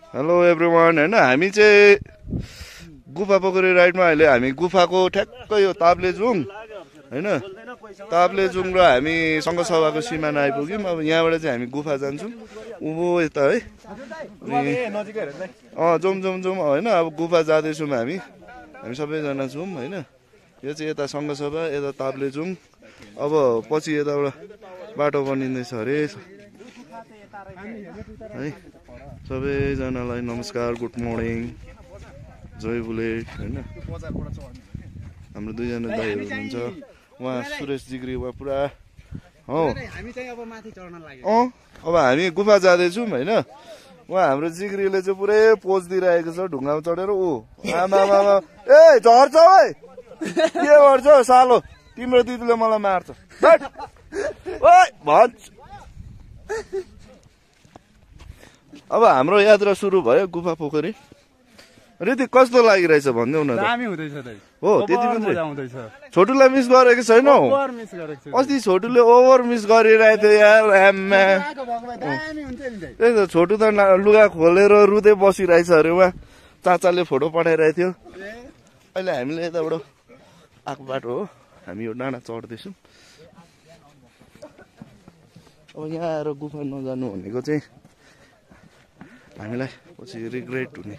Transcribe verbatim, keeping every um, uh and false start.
Hello everyone हैन हामी चाहिँ गुफा पोखरी राइडमा अहिले हामी गुफाको ठ्याक्कै यो ताप्लेजुङ हैन ताप्लेजुङ र हामी संघसभाको सिमाना आइपुग्यौँ। अब यहाँबाट चाहिँ हामी गुफा जान्छौँ उँभो यता है अँ जाउँ जाउँ जाउँ होइन। अब गुफा जाँदैछौँ हामी हामी सबैजना छौँ होइन। यो चाहिँ यता संघसभा यता ताप्लेजुङ। अब पछि यताबाट बाटो बनिँदैछ अरे है। सबैजनालाई नमस्कार, गुड मर्निङ, जय बुलेट होइन। हाम्रो दुईजना दाइहरू हुनुहुन्छ, उहाँ सुरेश जिग्री उहाँ पुरा हो अँ। अब हामी गुफा जाँदैछौँ होइन। उहाँ हाम्रो जिग्रीले चाहिँ पुरै पोज दिइरहेको छ ढुङ्गामा चढेर। ऊ आमा आमा ए झर्छ है के गर्छ सालो, तिम्रो दिदीले मलाई मार्छ भन्छ। अब हाम्रो यात्रा सुरु भयो गुफा पोखरी। रिति कस्तो लागिरहेछ भनिदेऊ न हो। त्यति मात्रै छोटुलाई मिस गरेको छैन हौ। अस्ति छोटुले ओभर मिस गरिरहेको थियो यार आम्मा। त्यही त छोटु त लुगा खोलेर रुँदै बसिरहेछ अरे। उहाँ चाचाले फोटो पठाइरहेको थियो। अहिले हामीले यताबाट आएको बाटो हो, हामी यो डाँडा चढ्दैछौँ। अब यहाँ आएर गुफा नजानु भनेको चाहिँ हामीलाई पछि रिग्रेट हुने।